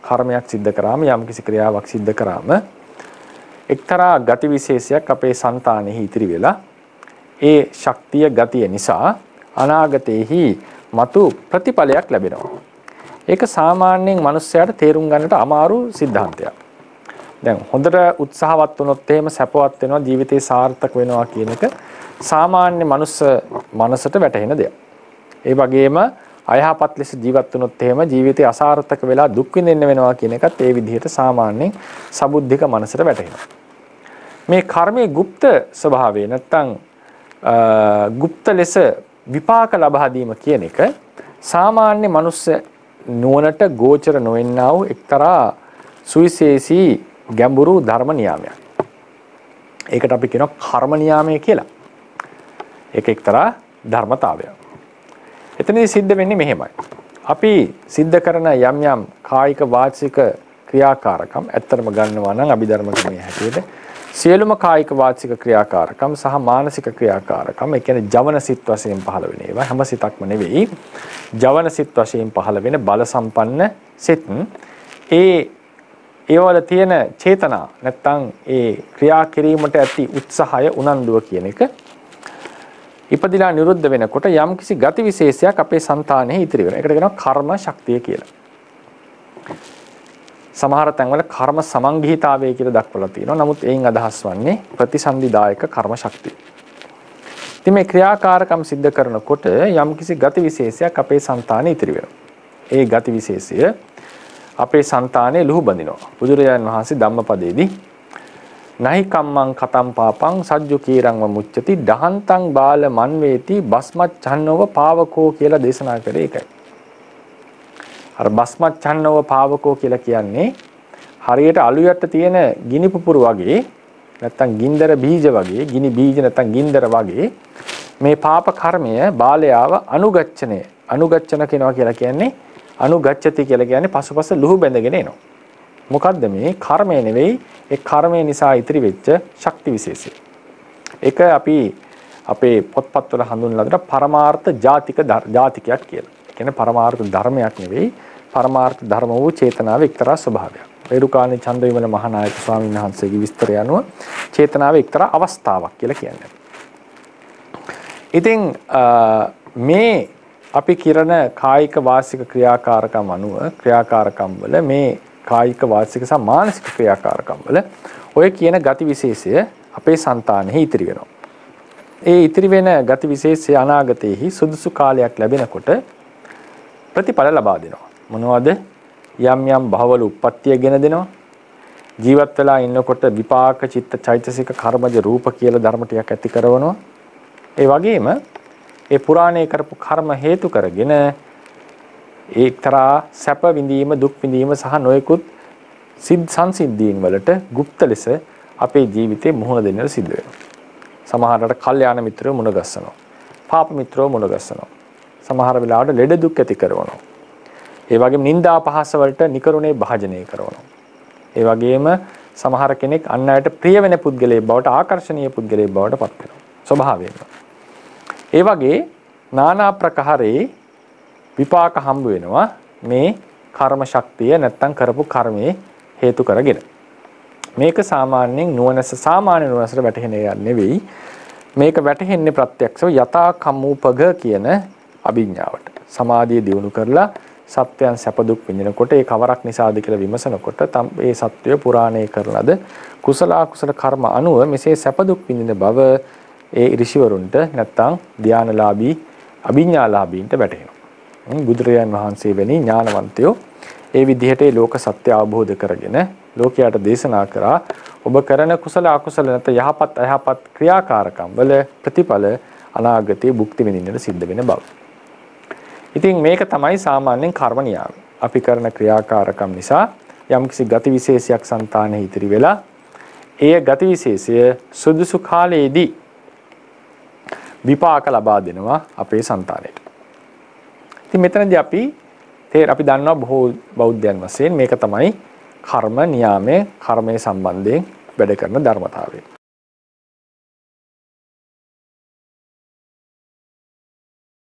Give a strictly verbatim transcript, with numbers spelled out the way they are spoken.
කර්මයක් සිද්ධ කරාම යම්කිසි ක්‍රියාවක් සිද්ධ කරාම එක්තරා ගති විශේෂයක් අපේ సంతානෙහි ඉතිරි වෙලා ඒ ශක්තිය ගතිය නිසා අනාගතයේහි මතු ප්‍රතිඵලයක් ලැබෙනවා. ඒක සාමාන්‍යයෙන් මිනිස්සයාට තේරුම් ගන්නට අමාරු සිද්ධාන්තයක්. දැන් හොඳට උත්සාහවත් වුණොත් එහෙම සැපවත් වෙනවා ජීවිතේ සාර්ථක වෙනවා කියන එක සාමාන්‍ය මනුස්ස මනසට වැටහෙන දෙයක්. ඒ වගේම අයහපත් ලෙස ජීවත් වුණොත් එහෙම ජීවිතේ අසාර්ථක වෙලා දුක් විඳින්න වෙනවා කියන එකත් ඒ විදිහට සාමාන්‍යයෙන් සබුද්ධික මනසට වැටහෙනවා. මේ කර්මයේ গুপ্ত ස්වභාවය නැත්තම් গুপ্ත ලෙස විපාක ලබා දීම කියන එක සාමාන්‍ය මනුස්ස නුවණට ගෝචර නොවෙන්නා වූ එක්තරා සුවිශේෂී ගැඹුරු ධර්ම නියාමයක්. ඒකට අපි කියනවා කර්ම නියාමය කියලා. ඒක එක්තරා ධර්මතාවයක්. එතනදී සිද්ධ වෙන්නේ මෙහෙමයි. අපි සිද්ධ කරන යම් යම් කායික වාචික ක්‍රියාකාරකම් ඇත්තටම ගන්නවා නම් අභිධර්ම ක්‍රමයේ හැටියට සියලුම කායික වාචික ක්‍රියාකාරකම් සහ මානසික ක්‍රියාකාරකම් ඒ කියන්නේ ජවන සිත් වශයෙන් පහළ වෙන ඒවා හැම සිතක්ම නෙවෙයි ජවන සිත් වශයෙන් පහළ වෙන බල සම්පන්න සිත් ඒ ඒවල තියෙන චේතනා නැත්තම් ඒ ක්‍රියා කිරීමට ඇති උත්සාහය උනන්දුව කියන එක ඉපදිලා නිරුද්ධ වෙනකොට යම්කිසි ගති විශේෂයක් අපේ సంతානෙහි ඉතිරි වෙනවා. ඒකට කියනවා කර්ම ශක්තිය කියලා. සමහර තැන්වල කර්ම සමංගිහිතාවය කියලා දක්වලා තියෙනවා. නමුත් එයින් අදහස් වන්නේ ප්‍රතිසන්දිදායක කර්ම ශක්තිය. ඉතින් මේ ක්‍රියාකාරකම් සිද්ධ කරනකොට යම්කිසි ගති විශේෂයක් අපේ సంతානෙ ඉතිරි වෙනවා. ඒ ගති විශේෂය අපේ సంతානෙ ලුහු බඳිනවා. බුදුරජාණන් වහන්සේ ධම්මපදයේදී නහි කම්මං කතම් පාපං සජ්ජු කීරං මුච්චති දහන්තං බාල මන්වේති බස්මච්ඡන්නව පාවකෝ කියලා දේශනා කරේ ඒකයි. අර බස්මච්ඡන්නව පාවකෝ කියලා කියන්නේ හරියට අලු යට තියෙන ගිනි පුපුරු වගේ නැත්තම් ගින්දර බීජ වගේ ගිනි බීජ නැත්තම් ගින්දර වගේ මේ පාප කර්මය බාලයාව අනුගච්ඡනය අනුගච්ඡන කියනවා කියලා කියන්නේ අනුගච්ඡති කියලා කියන්නේ පසුපස ලුහු බැඳගෙන එනවා. මොකද්ද මේ කර්මය නෙවෙයි ඒ කර්මය නිසා ඉතිරි වෙච්ච ශක්ති විශේෂය. ඒක අපි අපේ පොත්පත්වල හඳුන්වලා දෙන පරමාර්ථ ජාතික ජාතිකයක් කියලා. ඒ කියන්නේ පරමාර්ථ ධර්මයක් නෙවෙයි පරමාර්ථ ධර්ම වූ චේතනාව එක්තරා ස්වභාවයක්. රේරුකාණේ චන්දවිමල මහානායක ස්වාමීන් වහන්සේගේ විස්තරය අනුව චේතනාව එක්තරා අවස්ථාවක් කියලා කියන්නේ. ඉතින් මේ අපි කිරණ කායික වාචික ක්‍රියාකාරකම් අනුව ක්‍රියාකාරකම් වල මේ කායික වාචික සහ මානසික ක්‍රියාකාරකම් වල ඔය කියන ගති විශේෂය අපේ సంతානෙහි ඉතිරි වෙනවා. ඒ ඉතිරි වෙන ගති විශේෂය අනාගතයේහි සුදුසු කාලයක් ලැබෙනකොට ප්‍රතිඵල ලබා දෙනවා. මොනවද? යම් යම් භවවල උප්පත්තිය ගෙන දෙනවා. ජීවත් වෙලා ඉන්නකොට විපාක චිත්ත චෛතසික කර්මජ රූප කියලා ධර්ම ටිකක් ඇති කරනවා. ඒ වගේම ඒ පුරාණේ කරපු කර්ම හේතු කරගෙන ඒතරා සැප විඳීම දුක් විඳීම සහ නොයෙකුත් සිද්ධ සංසිද්ධීන් වලට গুপ্ত ලෙස අපේ ජීවිතේ මුහුණ දෙන්නට සිද්ධ වෙනවා. සමහරකට කල්යාණ මිත්‍රයෝ මුණ ගැස්සනවා. පාප මිත්‍රයෝ මුණ ගැස්සනවා. සමහර වෙලාවට ලෙඩ දුක් ඇති කරනවා. ඒ වගේම නිന്ദා පහස වලට නිකරුණේ භාජනය කරනවා. ඒ වගේම සමහර කෙනෙක් අන් අයට ප්‍රිය වෙන පුද්ගලයෙක් බවට ආකර්ෂණීය පුද්ගලයෙක් බවට පත් වෙනවා. ස්වභාවයෙන්ම. ඒ වගේ নানা ප්‍රකාරයේ විපාක හම්බ වෙනවා මේ කර්ම ශක්තිය නැත්තම් කරපු කර්මයේ හේතු කරගෙන. මේක සාමාන්‍යයෙන් නුවණස සාමාන්‍ය නුවණසට වැටහෙන එක නෙවෙයි. මේක වැටහෙන්නේ ප්‍රත්‍යක්ෂව යථා කම්මූපග කියන අභිඥාවට. සමාධිය දියුණු කරලා සත්‍යයන් සැප දුක් විඳිනකොට ඒ කවරක් නිසාද කියලා විමසනකොට ඒ සත්‍යය පුරාණේ කරලද කුසල අකුසල කර්ම අනුව මෙසේ සැප දුක් විඳින බව ඒ ඍෂිවරුන්ට නැත්තම් ධානලාභී අභිඥාලාභීන්ට වැටහෙනවා. බුදුරජාන් වහන්සේ වැනි ඥානවන්තයෝ ඒ විදිහට ලෝක සත්‍ය අවබෝධ කරගෙන ලෝකයට දේශනා කරා ඔබ කරන කුසල අකුසල නැත යහපත් අයහපත් ක්‍රියාකාරකම් වල ප්‍රතිඵල අනාගතයේ භුක්ති විඳින්නට සිද්ධ වෙන බව. ඉතින් මේක තමයි සාමාන්‍යයෙන් කර්ම නියාමය. අපි කරන ක්‍රියාකාරකම් නිසා යම්කිසි ගති විශේෂයක් సంతානෙහි ඉතිරි වෙලා ඒ ගති විශේෂය සුදුසු කාලයේදී විපාක ලබා දෙනවා අපේ సంతානෙට. ඉතින් මෙතනදී අපි තේර අපි දන්නවා බොහෝ බෞද්ධයන් වශයෙන් මේක තමයි කර්ම නියාමයේ කර්මයේ සම්බන්ධයෙන් වැඩ කරන ධර්මතාවය.